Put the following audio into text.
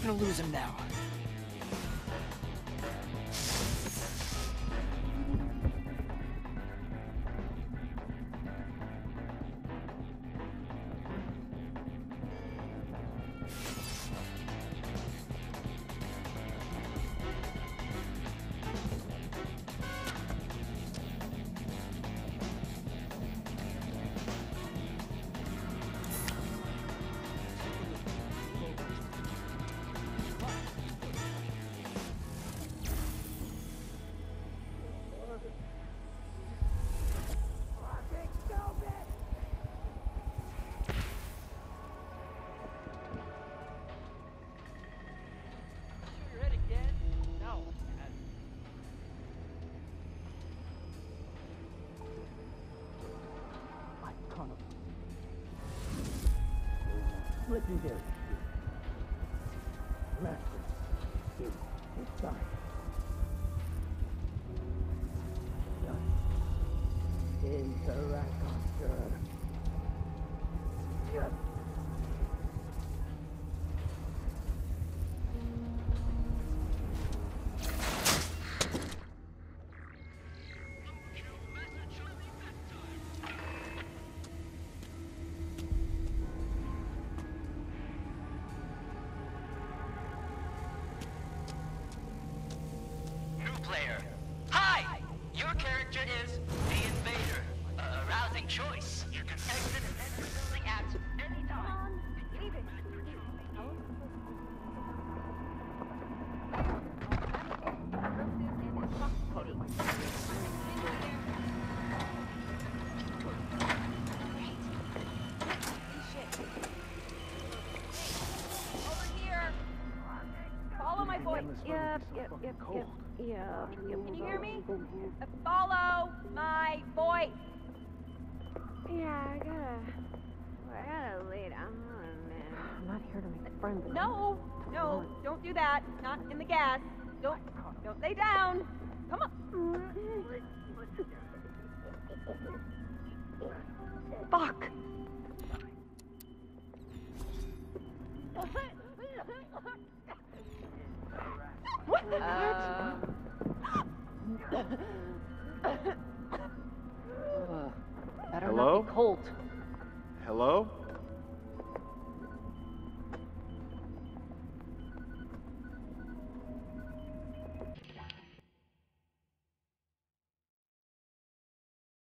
gonna lose him now. Legendary. Master. It's time. Interactor. Yes. Player. Hi! Your character is the Invader. A rousing choice. You can exit and enter the building at any time. Over here. Follow my voice. Yep. Yeah. Can you hear me? Follow my voice. Yeah, I gotta lay down, man. I'm not here to make friends. No, don't do that. Not in the gas. Don't lay down. Come on. Fuck! What the Better Hello? not be cold. Hello?